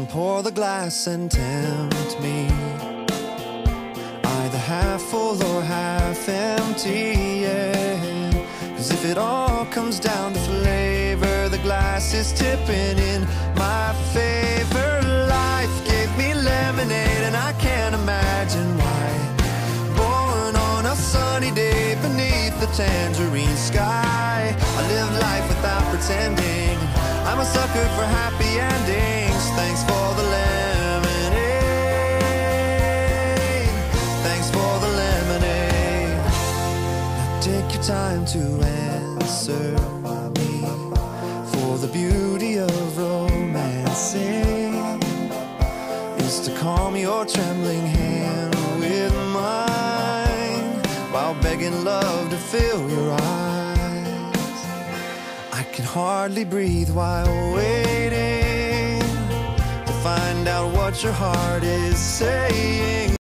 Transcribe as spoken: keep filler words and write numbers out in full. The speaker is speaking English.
and pour the glass and tempt me, either half full or half empty, yeah. Cause if it all comes down to flavor, the glass is tipping in my favor. Life gave me lemonade and I can't imagine why. Born on a sunny day beneath the tangerine sky, I live life without pretending. I'm a sucker for happy endings. Thanks for the lemonade. Thanks for the lemonade. Now take your time to answer me, for the beauty of romancing is to calm your trembling hand with mine, while begging love to fill your eyes. I can hardly breathe while waiting to find out what your heart is saying.